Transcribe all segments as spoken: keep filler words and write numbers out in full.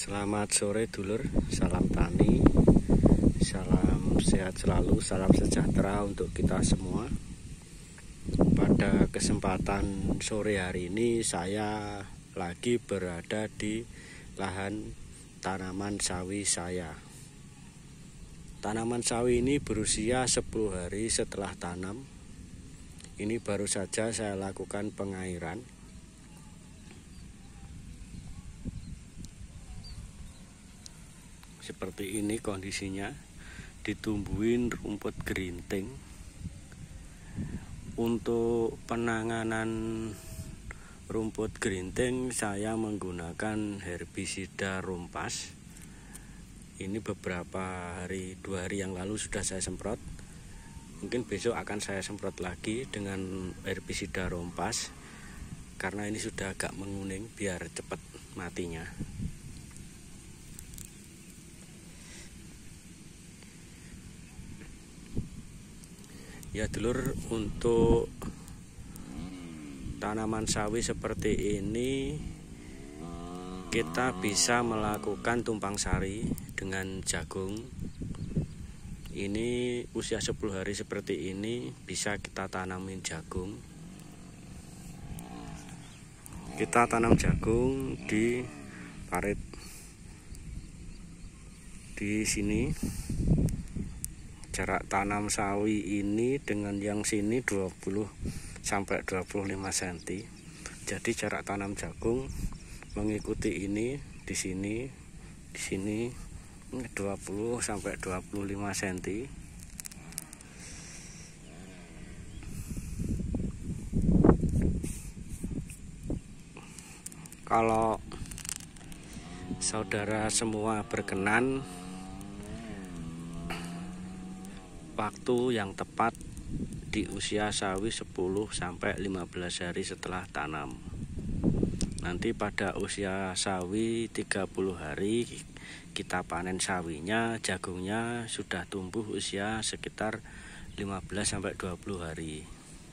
Selamat sore dulur, salam tani, salam sehat selalu, salam sejahtera untuk kita semua. Pada kesempatan sore hari ini saya lagi berada di lahan tanaman sawi saya. Tanaman sawi ini berusia sepuluh hari setelah tanam. Ini baru saja saya lakukan pengairan. Seperti ini kondisinya, ditumbuhin rumput gerinting. Untuk penanganan rumput gerinting saya menggunakan herbisida rompas. Ini beberapa hari, dua hari yang lalu sudah saya semprot. Mungkin besok akan saya semprot lagi dengan herbisida rompas, karena ini sudah agak menguning biar cepat matinya. Ya dulur, untuk tanaman sawi seperti ini kita bisa melakukan tumpang sari dengan jagung. Ini usia sepuluh hari seperti ini bisa kita tanamin jagung. Kita tanam jagung di parit di sini. Jarak tanam sawi ini dengan yang sini dua puluh sampai dua puluh lima sentimeter. Jadi jarak tanam jagung mengikuti ini di sini, di sini dua puluh sampai dua puluh lima sentimeter. Kalau saudara semua berkenan, waktu yang tepat di usia sawi sepuluh sampai lima belas hari setelah tanam. Nanti pada usia sawi tiga puluh hari kita panen sawinya, jagungnya sudah tumbuh usia sekitar lima belas sampai dua puluh hari.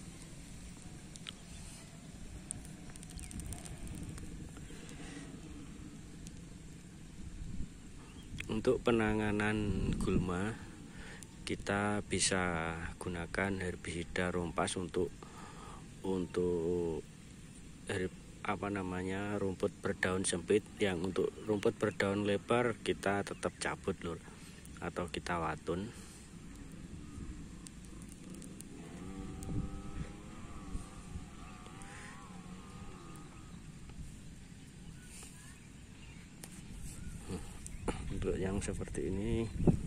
Untuk penanganan gulma, kita bisa gunakan herbisida rompas untuk untuk herb, apa namanya rumput berdaun sempit. Yang untuk rumput berdaun lebar kita tetap cabut lur, atau kita watun. Untuk yang seperti ini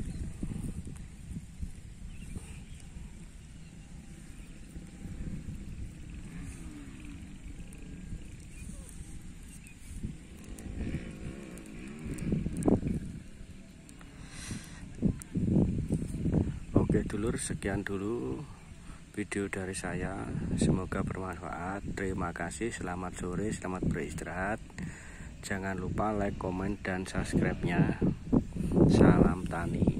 Oke dulur, sekian dulu video dari saya. Semoga bermanfaat. Terima kasih, selamat sore, selamat beristirahat. Jangan lupa like, komen, dan subscribe-nya. Salam tani.